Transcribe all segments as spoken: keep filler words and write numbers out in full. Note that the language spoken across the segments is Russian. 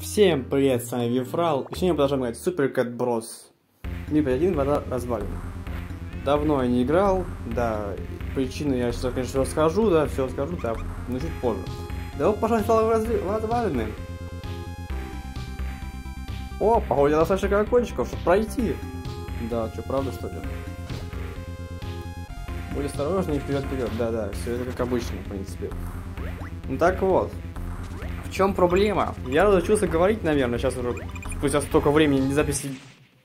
Всем привет, с вами Вифрал, и сегодня мы продолжаем играть Super Cat Bros. Мир один, вода развалина. Давно я не играл, да, причины я сейчас, конечно, расскажу, да, все расскажу, да, но чуть позже. Да вот, пожалуйста, в развалины. О, похоже, я достаточно колокольчиков, чтобы пройти. Да, что, правда, что ли? Будь осторожнее, вперед-вперед, да-да, все это как обычно, в принципе. Ну так вот. В чем проблема? Я разучился говорить, наверное, сейчас уже спустя столько времени не записи...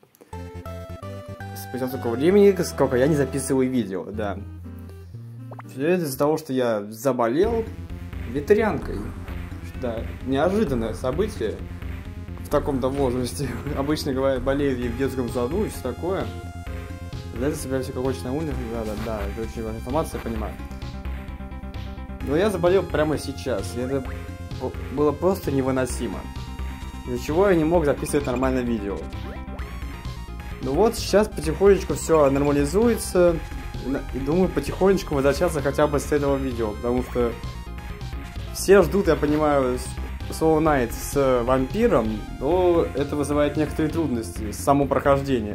Спустя столько времени, сколько я не записываю видео, да. Все это из-за того, что я заболел ветрянкой. Да, неожиданное событие в таком-то возрасте. Обычно говорят, болеют в детском саду и все такое. Для этого собираемся как очень на улице. Да-да-да, это очень важная информация, я понимаю. Но я заболел прямо сейчас, и это было просто невыносимо. Из-за чего я не мог записывать нормальное видео. Ну вот, сейчас потихонечку все нормализуется. И думаю, потихонечку возвращаться хотя бы с этого видео. Потому что все ждут, я понимаю, Slow Night с вампиром. Но это вызывает некоторые трудности с самого прохождения.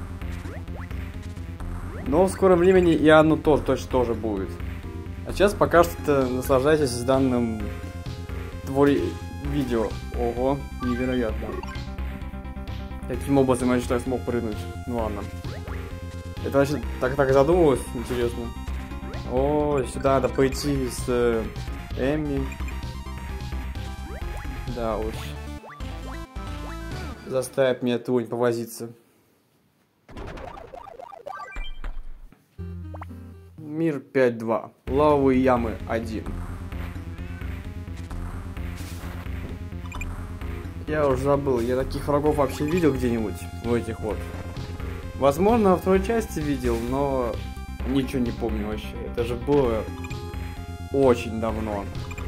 Но в скором времени и оно тоже точно тоже будет. А сейчас пока что наслаждайтесь данным твори... видео. Ого, невероятно. Каким образом я считаю смог прыгнуть? Ну ладно. Это значит, так так задумалось, интересно. О, сюда надо пойти с э, Эмми. Да уж. Заставит меня тунь повозиться. Мир пять два. Лавовые ямы один. Я уже забыл, я таких врагов вообще видел где-нибудь в этих вот. Возможно, во второй части видел, но ничего не помню вообще. Это же было очень давно.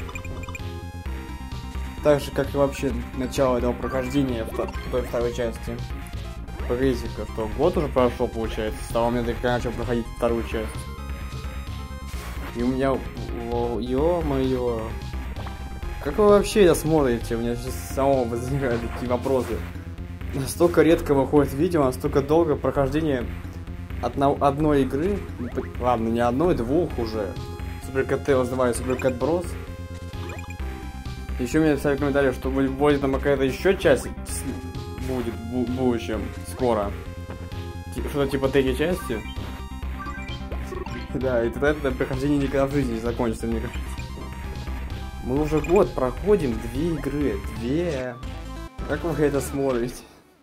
Так же, как и вообще начало этого прохождения в той второй части. Погодите-ка, что год уже прошел, получается, с того момента, как я начал проходить вторую часть. И у меня... Ё-моё... Как вы вообще это смотрите? У меня сейчас самого возникают такие вопросы. Настолько редко выходит видео, настолько долго прохождение одно, одной игры. Ладно, не одной, двух уже. Super Cat Tales называю Super Cat Bros. Еще мне написали в комментариях, что будет там какая-то еще часть будет в будущем, скоро. Что-то типа третьей части. Да, и тогда это прохождение никогда в жизни не закончится, мне кажется. Мы уже год проходим две игры. Две. Как вы это смотрите?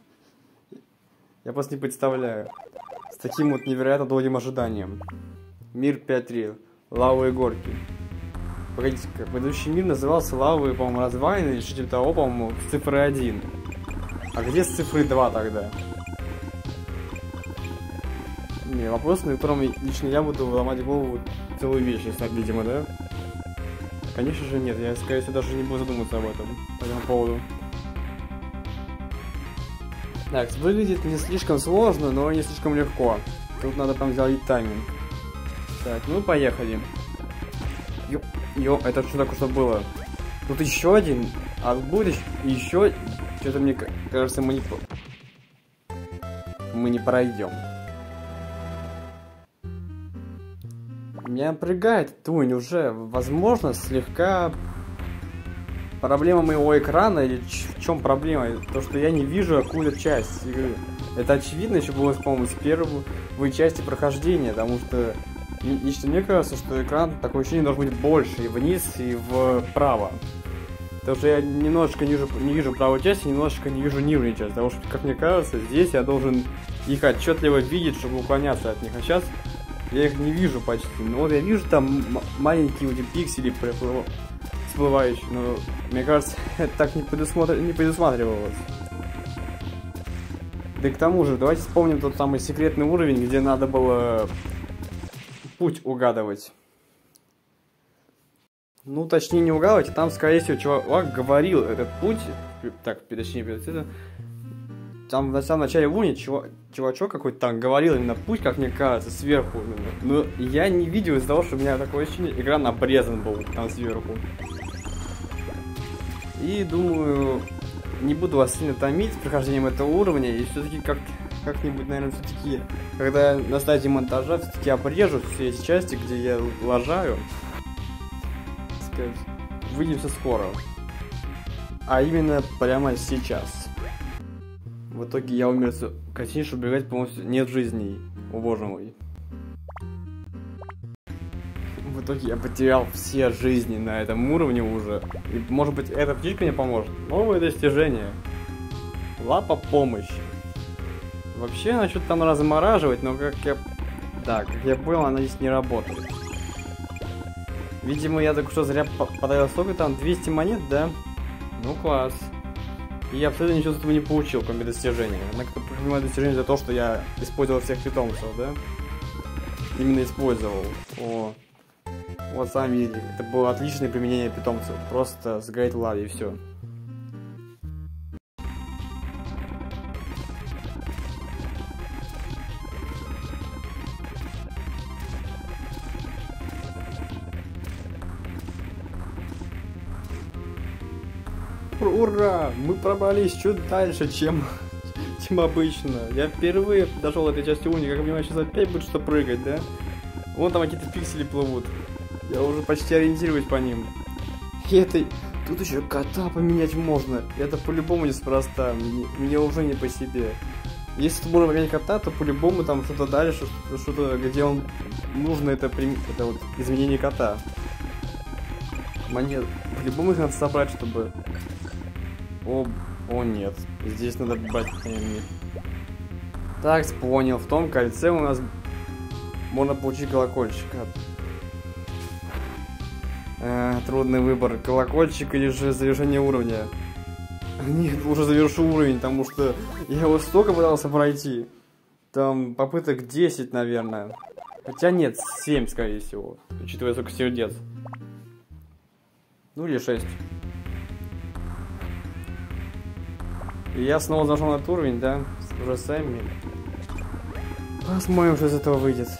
Я просто не представляю. С таким вот невероятно долгим ожиданием. Мир пять три. Лавовые горки. Погодите-ка, предыдущий мир назывался Лавовые, по-моему, развалины, или что-то того, по-моему, с цифрой один. А где с цифрой два тогда? Не, вопрос, на котором лично я буду ломать голову целую вечность, видимо, да? Конечно же нет, я, скорее всего, даже не буду задумываться об этом, по этому поводу. Так, выглядит не слишком сложно, но не слишком легко. Тут надо там сделать тайминг. Так, ну поехали. Ё, ё, это что такое, что было? Тут еще один, а будет еще... Что-то мне кажется, мы не... Мы не пройдем. Меня напрягает тунь уже, возможно, слегка проблема моего экрана, или в чем проблема? То, что я не вижу какую-то часть игры. Это очевидно еще было, по-моему, с первой части прохождения, потому что лично мне кажется, что экран, такое ощущение, должен быть больше, и вниз, и вправо. Потому что я немножечко не вижу, не вижу правую часть, и немножечко не вижу нижнюю часть, потому что, как мне кажется, здесь я должен их отчетливо видеть, чтобы уклоняться от них, а сейчас... Я их не вижу почти, но вот я вижу там маленькие вот эти пиксели всплывающие, но мне кажется, это так не, предусмотр... не предусматривалось. Да и к тому же, давайте вспомним тот самый секретный уровень, где надо было путь угадывать. Ну, точнее не угадывать, а там, скорее всего, чувак говорил этот путь, так, точнее, это... Там на самом начале уровня чувак, чувачок какой-то там говорил именно путь, как мне кажется, сверху именно. Но я не видел из-за того, что у меня такое ощущение, экран обрезан был там сверху. И думаю, не буду вас сильно томить прохождением этого уровня, и все-таки как как-нибудь, наверное, все-таки, когда на стадии монтажа все-таки обрежу все эти части, где я лажаю, сказать, увидимся скоро. А именно прямо сейчас. В итоге я умер, continue убегать полностью, нет жизней, о боже мой. В итоге я потерял все жизни на этом уровне уже. И может быть эта птичка мне поможет. Новое достижение. Лапа помощи. Вообще она что-то там размораживает, но как я... Да, как я понял, она здесь не работает. Видимо, я только что зря подавил сколько там, двести монет, да? Ну класс. И я абсолютно ничего с этого не получил, кроме достижения. Однако, понимаю, достижение за то, что я использовал всех питомцев, да? Именно использовал. О. Вот сами видели. Это было отличное применение питомцев. Просто сгорит в лаве и все. Ура! Мы пробрались чуть дальше, чем, чем обычно. Я впервые дошел до этой части уровня, как понимаю, сейчас опять будет что прыгать, да? Вон там какие-то пиксели плывут. Я уже почти ориентируюсь по ним. И это... Тут еще кота поменять можно. Это по-любому неспроста. Мне, мне уже не по себе. Если тут можно поменять кота, то по-любому там что-то дальше, что-то, где он нужно, это, это вот изменение кота. Монет. По-любому их надо собрать, чтобы... О, о нет. Здесь надо брать... Так, понял. В том кольце у нас можно получить колокольчик. Э, трудный выбор. Колокольчик или же завершение уровня. Нет, уже завершу уровень, потому что я его столько пытался пройти. Там попыток десять, наверное. Хотя нет, семь, скорее всего. Учитывая, сколько сердец. Ну или шесть. И я снова зашел на этот уровень, да? Уже сами. Посмотрим, что из этого выйдет.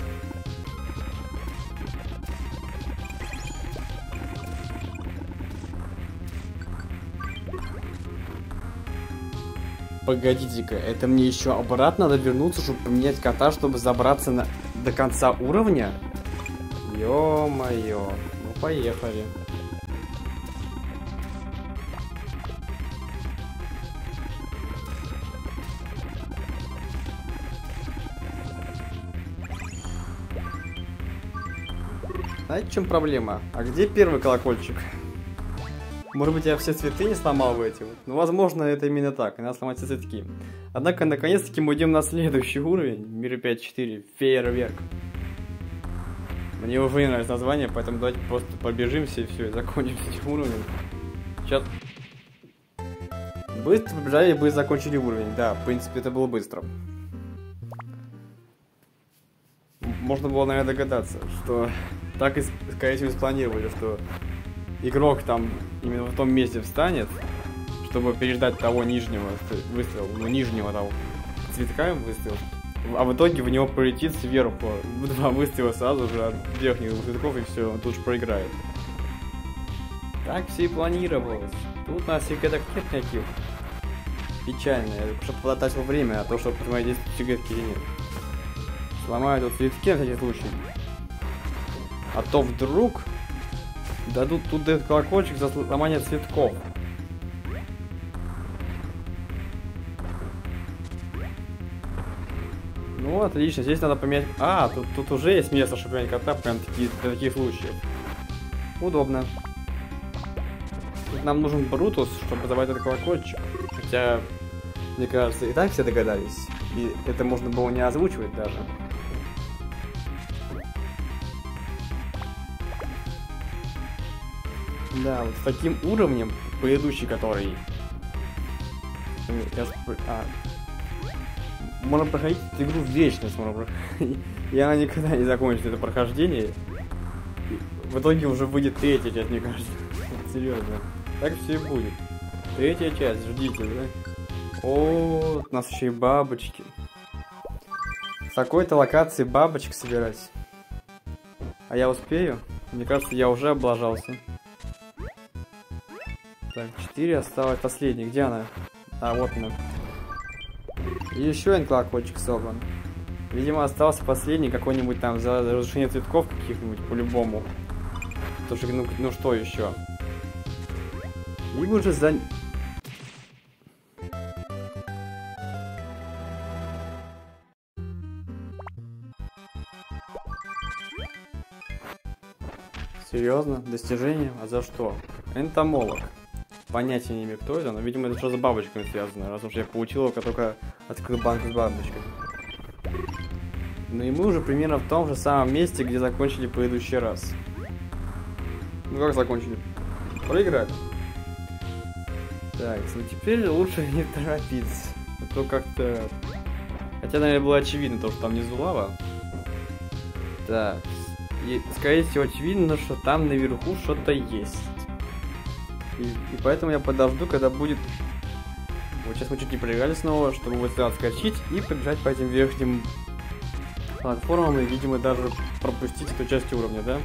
Погодите-ка, это мне еще обратно надо вернуться, чтобы поменять кота, чтобы забраться на... до конца уровня? Ё-моё. Ну, поехали. Знаете, в чем проблема? А где первый колокольчик? Может быть, я все цветы не сломал в эти? Ну, возможно, это именно так. И надо сломать все цветки. Однако, наконец-таки, мы идем на следующий уровень. Мир пять четыре. Фейерверк. Мне уже не нравится название, поэтому давайте просто побежимся и все, и закончим с этим уровнем. Сейчас. Быстро побежали и быстро закончили уровень. Да, в принципе, это было быстро. Можно было, наверное, догадаться, что так и, скорее всего, спланировали, что игрок там именно в том месте встанет, чтобы переждать того нижнего выстрела, ну, нижнего того цветка выстрел, а в итоге в него полетит сверху два выстрела сразу же от верхних цветков, и все, он тут же проиграет. Так все и планировалось. Тут у нас секреток нет никаких. Печально, я чтобы потратил время, а то, чтобы посмотреть, есть секретки или нет. Сломаю тут цветки на всякий случай. А то вдруг дадут тут дают колокольчик за сломание цветков. Ну, отлично. Здесь надо поменять... А, тут, тут уже есть место, чтобы поменять кота прям таки, для таких случаев. Удобно. Тут нам нужен Брутус, чтобы забрать этот колокольчик. Хотя, мне кажется, и так все догадались. И это можно было не озвучивать даже. Да, вот с таким уровнем, предыдущий который... Я... А... Можно проходить эту игру в вечность, можно проходить. И она никогда не закончится, это прохождение. И в итоге уже выйдет третья часть, мне кажется. Серьезно. Так все и будет. Третья часть, ждите, да? О, у нас еще и бабочки. В такой-то локации бабочек собирать. А я успею? Мне кажется, я уже облажался. Так, четыре осталось. Последний. Где она? А, вот она. И еще один колокольчик собран. Видимо, остался последний какой-нибудь там за разрушение цветков каких-нибудь, по-любому. Потому что, ну, ну что еще? И уже за... Серьезно? Достижение? А за что? Энтомолог. Понятия не имею, кто это, но, видимо, это что за бабочками связано, раз уж я получил его, как только открыл банку с бабочками. Ну и мы уже примерно в том же самом месте, где закончили в предыдущий раз. Ну как закончили? Проиграли. Так, ну теперь лучше не торопиться. А то как-то... Хотя, наверное, было очевидно то, что там внизу лава. Так. И, скорее всего, очевидно, что там наверху что-то есть. И, и поэтому я подожду, когда будет... Вот сейчас мы чуть не проиграли снова, чтобы вот сюда отскочить и побежать по этим верхним платформам и, видимо, даже пропустить эту часть уровня, да?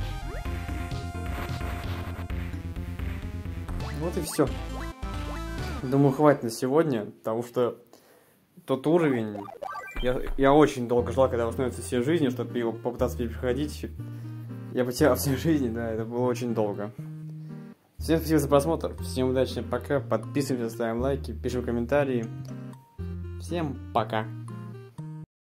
Вот и все. Думаю, хватит на сегодня, потому что тот уровень... Я, я очень долго ждал, когда восстановится все жизни, чтобы его попытаться перепроходить. Я потерял все жизни, да, это было очень долго. Всем спасибо за просмотр, всем удачи, пока, подписываемся, ставим лайки, пишем комментарии. Всем пока.